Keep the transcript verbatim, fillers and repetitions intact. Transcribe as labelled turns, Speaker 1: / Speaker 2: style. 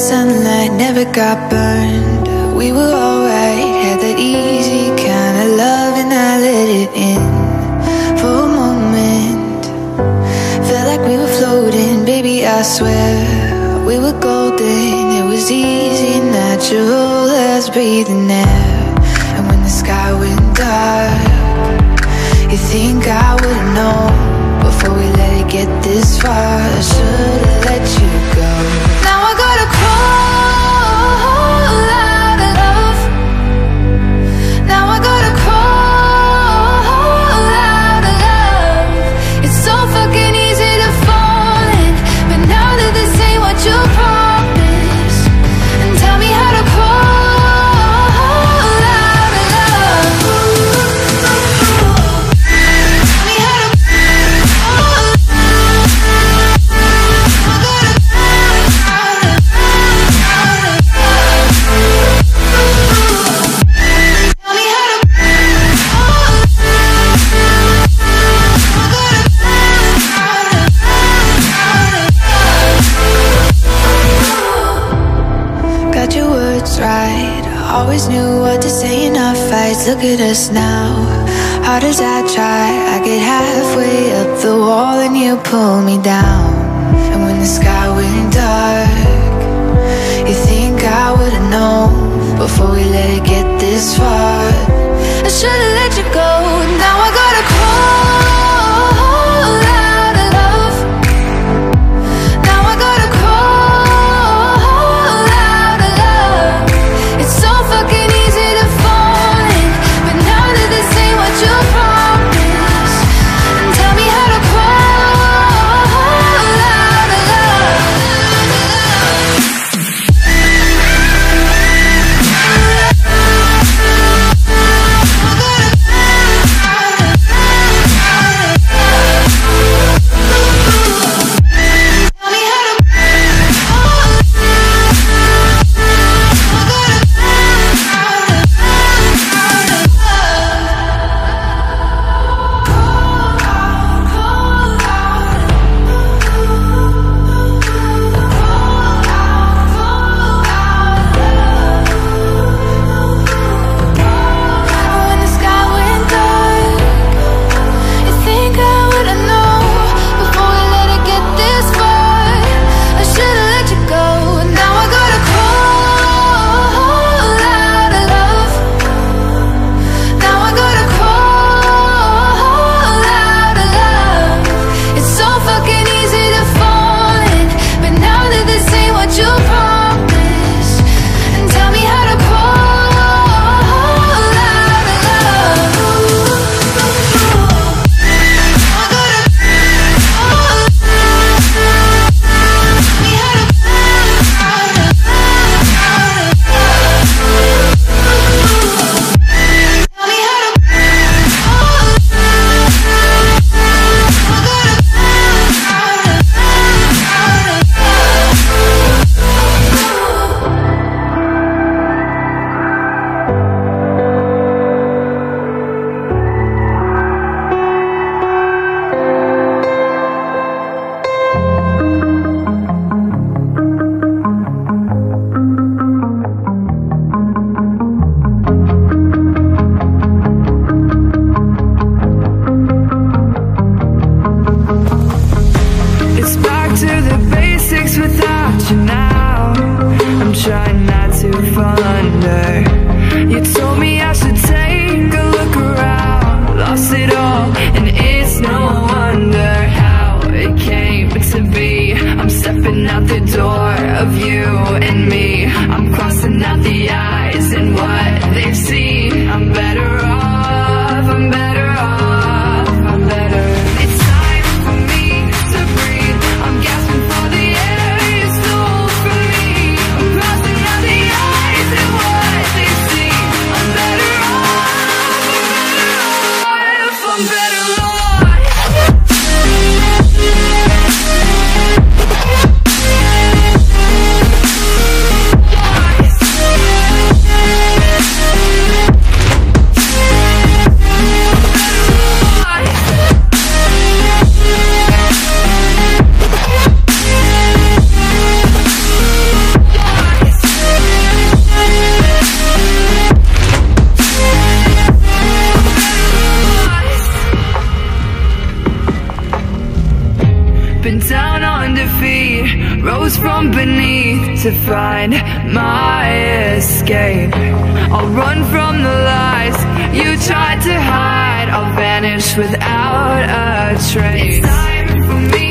Speaker 1: sunlight never got burned. We were alright, had that easy kind of love, and I let it in for a moment. Felt like we were floating, baby, I swear we were golden. It was easy, natural as breathing air. And when the sky went dark, you think I would've known before we let it get this far. I should've let you go. Now I gotta crawl out of love. Now I gotta crawl out of love. It's so fucking easy to fall in, but now that this ain't what you promised, and tell me how to crawl out of love. Tell me how to right. I always knew what to say in our fights. Look at us now. Hard as I try, I get halfway up the wall and you pull me down. And when the sky went dark, you think I would've known before we let it get this far. I should've let you go. Now I gotta crawl out of love. Now I gotta crawl out of love. It's so fucking easy to fall in, but now that this ain't what you promised, and tell me how to crawl out of love. beneath to find my escape. I'll run from the lies you tried to hide. I'll vanish without a trace. It's time for me